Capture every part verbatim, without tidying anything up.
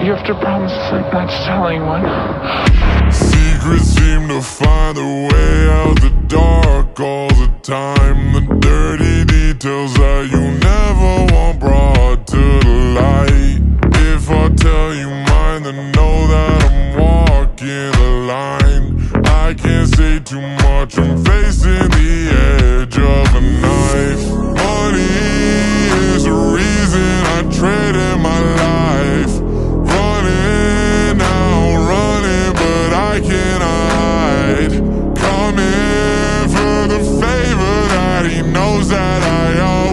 You have to promise not to tell anyone. Secrets seem to find their way out the dark all the time. The dirty details that you never want brought to the light. If I tell you mine, then know that I'm walking the line. I can't say too much, I'm facing the edge of a knife. Money is the reason I traded my life. Running out, running, but I can't hide. Coming for the favor that he knows that I owe.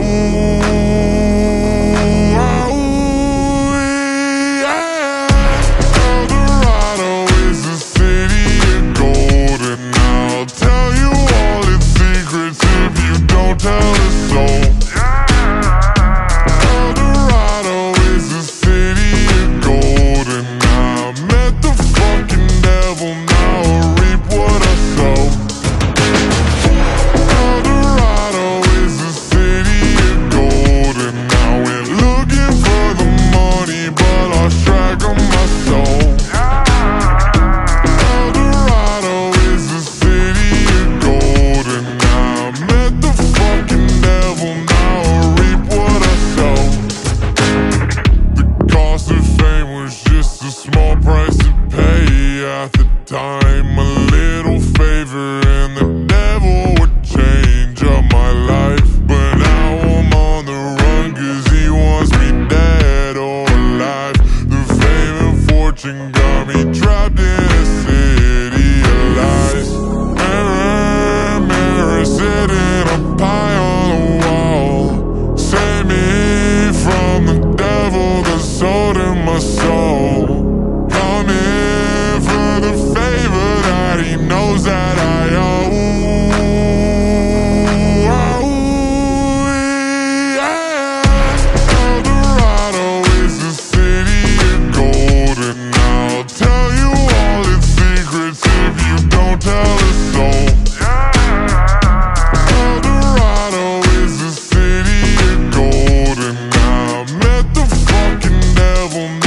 At the time, a little favor and the devil would change up my life. But now I'm on the run cause he wants me dead or alive. The fame and fortune got me trapped in a city of lies. Mirror, mirror, sitting up high on the wall. Save me from the devil that sold in my soul. He knows that I owe. Yeah. Eldorado is the city of gold, and I'll tell you all its secrets if you don't tell a soul. Eldorado is the city of gold, and I met the fucking devil.